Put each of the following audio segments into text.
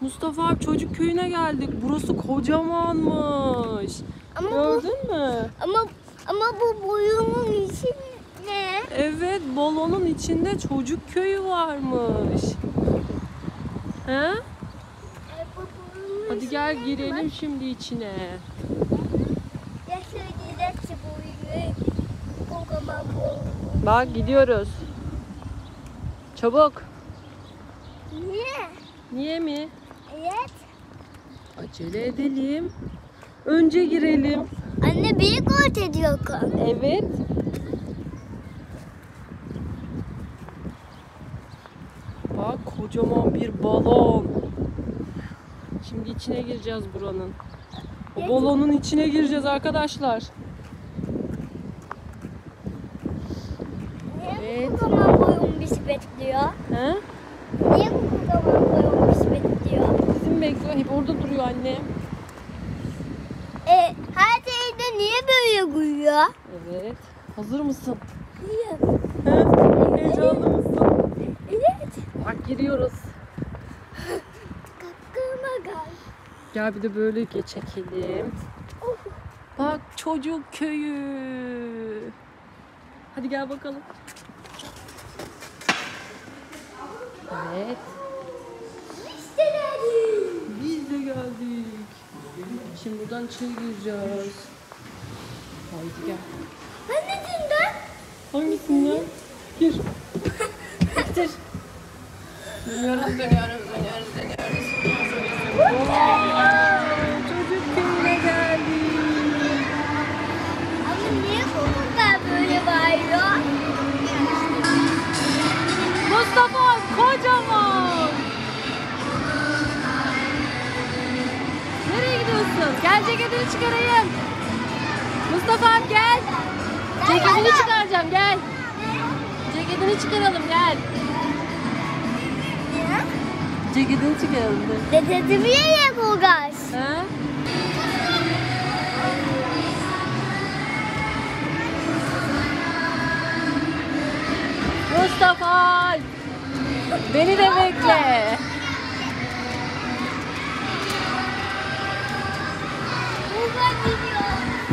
Mustafa abi çocuk köyüne geldik. Burası kocamanmış. Ama gördün mü? Ama bu boyunun içi ne? Evet, balonun içinde çocuk köyü varmış. He? Hadi gel girelim şimdi içine. Bak gidiyoruz. Çabuk. Niye? Niye mi? Evet. Acele edelim. Önce girelim. Anne beni kort ediyor. Evet. Bak kocaman bir balon. Şimdi içine gireceğiz buranın. O balonun içine gireceğiz arkadaşlar. Niye bu kocaman boyun bizi bekliyor? He? Niye bu kocaman boyun bizi bekliyor? Bizim bekliyor. Hep orada duruyor anne. Her şeyde niye böyle uyuyor? Evet. Hazır mısın? Hayır. He? Heyecanlı mısın? Evet. Bak giriyoruz. Kakama gel. Gel bir de böyle çekelim. Oh. Bak çocuk köyü. Hadi gel bakalım. Evet. İşte geldik. Biz de geldik. Şimdi buradan içeri gireceğiz. Haydi gel. Anneciğimden. Hangisinden? Gir. Bitir. Dönüyoruz. Çocuk köyüne geldik. Ama niye kumurlar böyle bağırıyor? Mustafa kocaman. Nereye gidiyorsun? Gel ceketini çıkarayım. Mustafa abi gel. Ceketini çıkaracağım gel. Ceketini çıkaralım gel. Ceketini çıkaralım. Dedemi yeye bulgaz. He? Mustafa! Beni de bekle. Bulgaz gidiyor.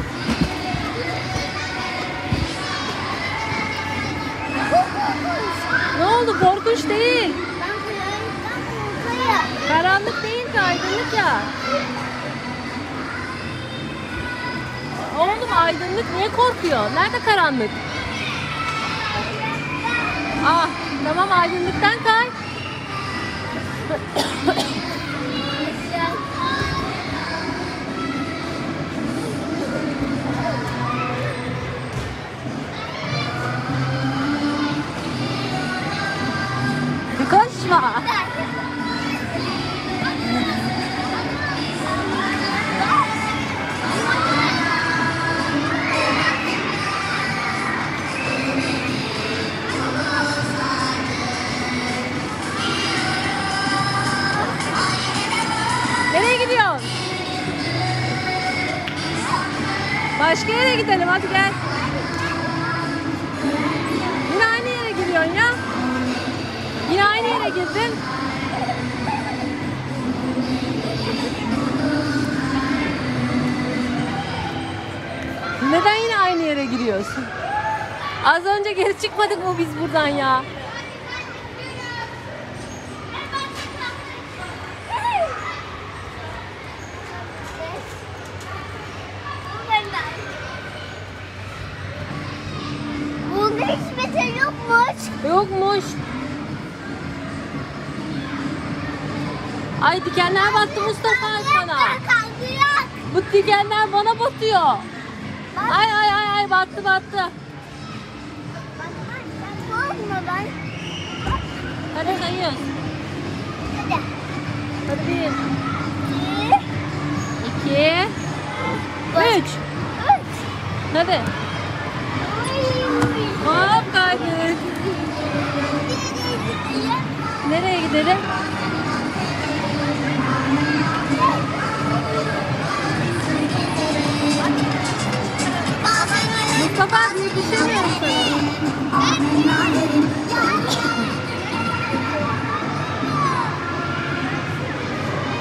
Ne oldu? Korkunç değil. Ben karanlıktan korkuyorum. Karanlık değil ki, aydınlık ya. Oğlum aydınlık, niye korkuyor? Nerede karanlık? Ah, tamam aydınlıktan kay. Koşma. Nereye gidiyorsun? Başka yere gidelim, hadi gel. Yine aynı yere gidiyorsun ya. Yine aynı yere girdin. Neden yine aynı yere giriyorsun? Az önce geri çıkmadık mı biz buradan ya? Bunda hiçbir şey yokmuş. Yokmuş. Ay dikenler battı Mustafa sana. Kalkıyor. Bu dikenler bana batıyor. Ay ay ay ay battı battı. Korkma ben. Hadi sayıyoruz. Hadi. Hadi 1, 2, 2, 3. 3. Hadi. Hop kaydık. Nereye gidelim? Mustafa abi yetişemiyorum sana.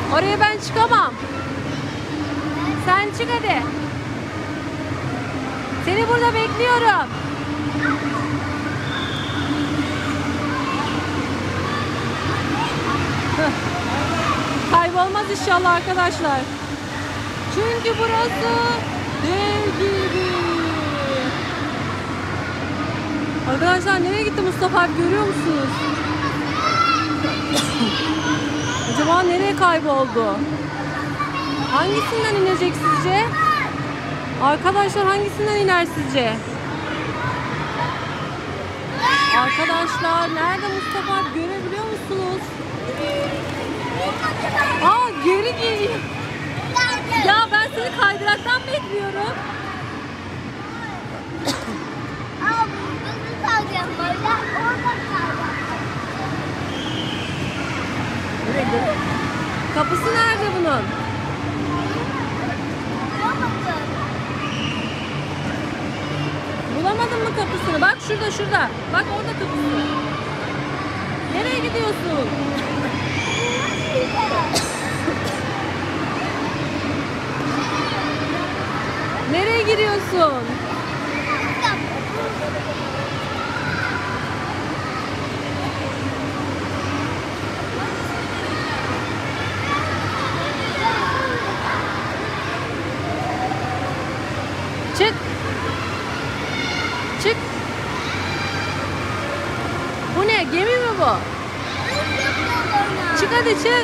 Oraya ben çıkamam. Sen çık hadi. Seni burada bekliyorum. Kaybolmaz inşallah arkadaşlar. Çünkü burası dev gibi. Arkadaşlar nereye gitti Mustafa abi, görüyor musunuz? Acaba nereye kayboldu? Hangisinden inecek sizce? Arkadaşlar hangisinden iner sizce? Arkadaşlar nerede Mustafa abi, görebiliyor musunuz? Aa, geri geliyor. Ya ben seni kaydıraktan bekliyorum. Burada kalacağım böyle. Orada kalacağım. Kapısı nerede bunun? Bulamadın mı kapısını? Bak şurada şurada. Bak orada kapısı. Nereye gidiyorsun? Nereye giriyorsun? Çık. Çık. Bu ne? Gemi mi bu? Çık hadi çık.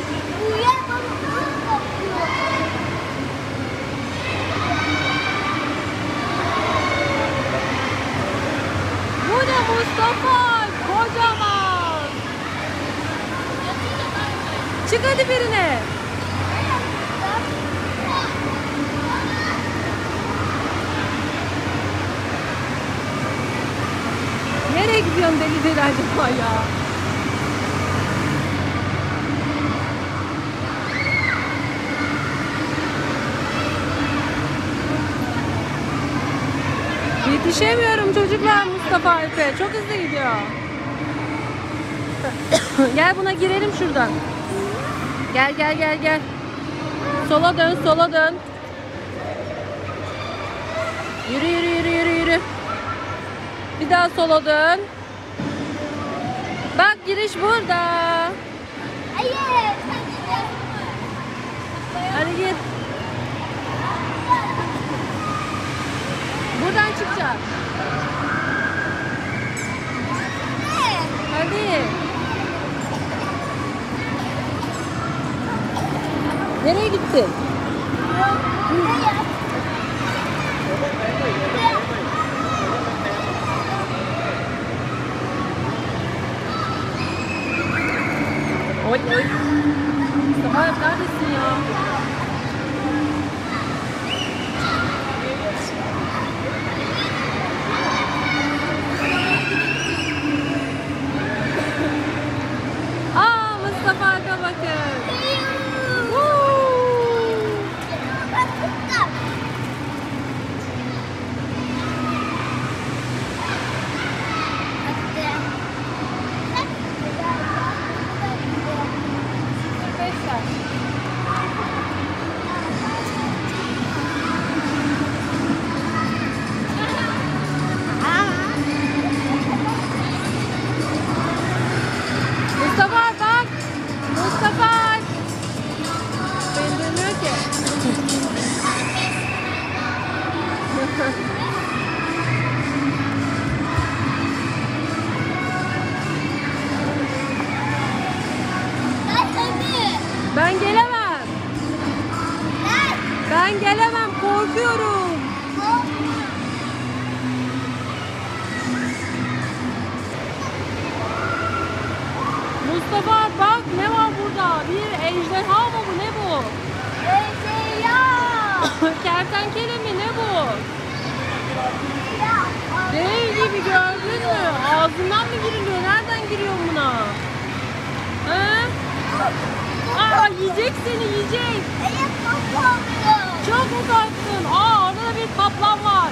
Bu ne Mustafa? Kocaman. Çık hadi birine. Nereye gidiyorsun deli deli acaba ya? Yetişemiyorum çocuklar Mustafa Alp'e. Çok hızlı gidiyor. Gel buna girelim şuradan. Gel gel gel gel. Sola dön, sola dön. Yürü yürü yürü yürü yürü. Bir daha sola dön. Bak giriş burada. Hayır. Hadi git. Buradan çıkacağız. Hadi. Nereye gittin? Oy oy. Mustafa neredesin ya? Aa, Mustafa Alp'e bakın. Mustafa bak. Mustafa. Beni dönüyor ki. Ben gelemem. Ben gelemem, korkuyorum. Mustafa bak ne var burada? Bir ejderha mı bu? Ne bu? Kertenkele mi? Ne bu? Dev gibi, gördün mü? Ağzından mı giriliyor? Nereden giriyor buna? He? Aa, yiyecek seni, yiyecek. Çok mu korktun? Aa, orada da bir kaplan var.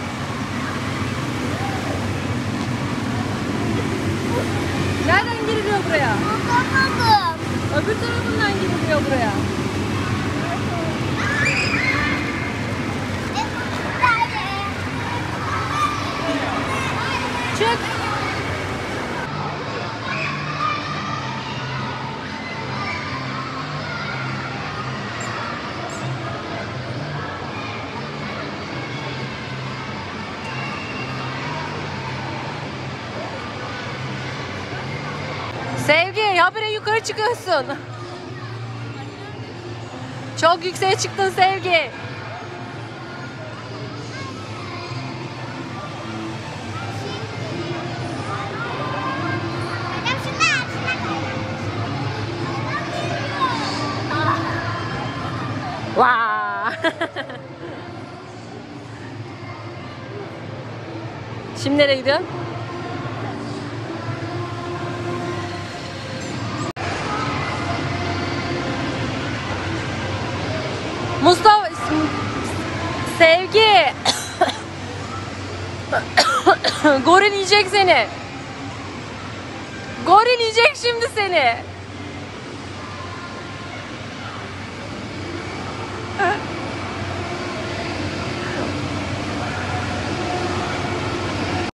Nereden giriliyor buraya? Öbür tarafından giriliyor buraya. habire yukarı çıkıyorsun. Çok yükseğe çıktın Sevgi. Vaa! Şimdi nereye gidiyorsun? Mustafa, Sevgi. Goril yiyecek seni. Goril yiyecek şimdi seni.